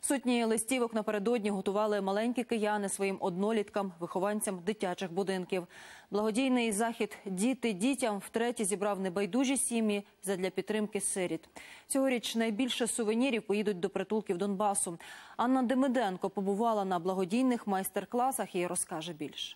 Сотні листівок напередодні готували маленькі кияни своїм одноліткам, вихованцям дитячих будинків. Благодійний захід «Діти дітям» втретє зібрав небайдужі сім'ї задля підтримки сиріт. Цьогоріч найбільше сувенірів поїдуть до притулків Донбасу. Анна Демиденко побувала на благодійних майстер-класах і розкаже більше.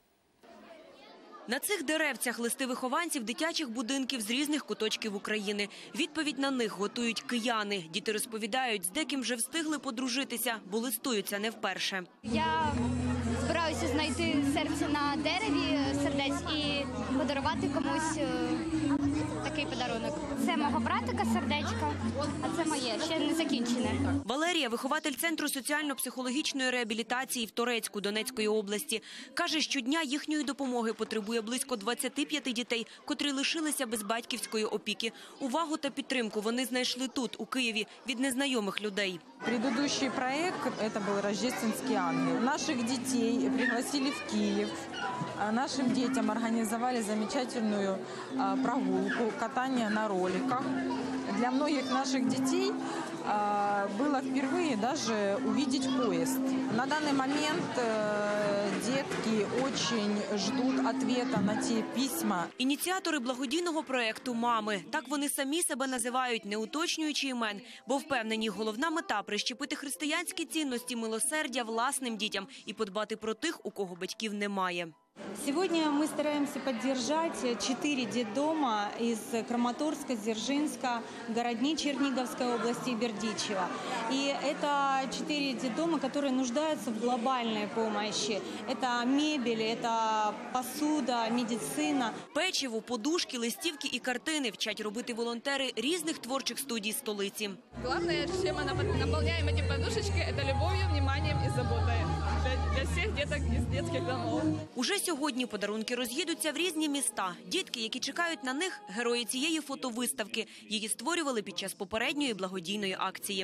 На цих деревцях листи вихованців дитячих будинків з різних куточків України. Відповідь на них готують кияни. Діти розповідають, з деким вже встигли подружитися, бо листуються не вперше. Я збираюся знайти серце на дереві, сердець, і подарувати комусь такий подарунок. Це мого братика сердечко, а це моє, ще не закінчене. Валерія – вихователь Центру соціально-психологічної реабілітації в Торецьку Донецької області. Каже, щодня їхньої допомоги потребує близько 25 дітей, котрі лишилися без батьківської опіки. Увагу та підтримку вони знайшли тут, у Києві, від незнайомих людей. Предыдущий проект – это был «Рождественский ангел». Наших детей пригласили в Киев. Нашим детям организовали замечательную прогулку, катание на роликах. Для многих наших детей было впервые даже увидеть поезд. На данный момент детки очень ждут ответа на те письма. Ініціатори благодійного проєкту «Мами». Так вони самі себе називають, не уточнюючи імен, бо впевнені, головна мета – прищепити християнські цінності милосердя власним дітям і подбати про тих, у кого батьків немає. Сегодня мы стараемся поддержать 4 детдома из Краматорска, Дзержинска, Городни Черниговской области и Бердичева. И это 4 детдома, которые нуждаются в глобальной помощи. Это мебель, это посуда, медицина. Печиво, подушки, листівки і картини вчать робити волонтери різних творчих студій столиці. Главное, чем мы наполняем эти подушечки, это любовью, вниманием и заботой для всех деток из детских домов. Уже сьогодні подарунки роз'їдуться в різні міста. Дітки, які чекають на них, герої цієї фотовиставки. Її створювали під час попередньої благодійної акції.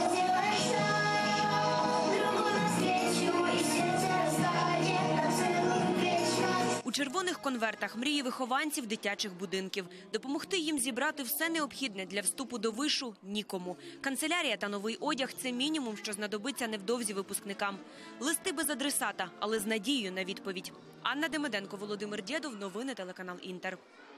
У червоних конвертах мрії вихованців дитячих будинків. Допомогти їм зібрати все необхідне для вступу до вишу – нікому. Канцелярія та новий одяг – це мінімум, що знадобиться невдовзі випускникам. Листи без адресата, але з надією на відповідь. Анна Демиденко, Володимир Дєдов, новини телеканал «Інтер».